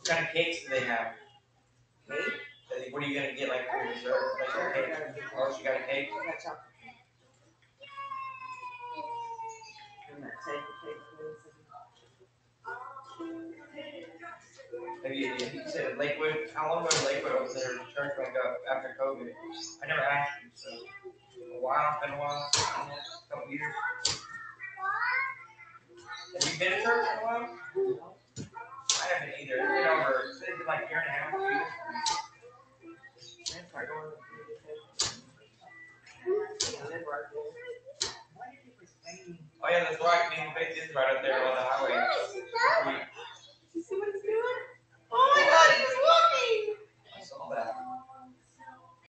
What kind of cakes do they have? Cake? What are you gonna get, like for dessert? Like a cake? Oh, she got a cake? I got chocolate cake. And that table cake place. Maybe you said Lakewood. How long was Lakewood over there? Church like after COVID? I never asked you. So a while, been a while, a couple years. Have you been to church in a while? I haven't either. It's been over. It's been like a year and a half, 2 years. That's like going to Oh yeah, that's right. Me and Faith is right up there on the highway.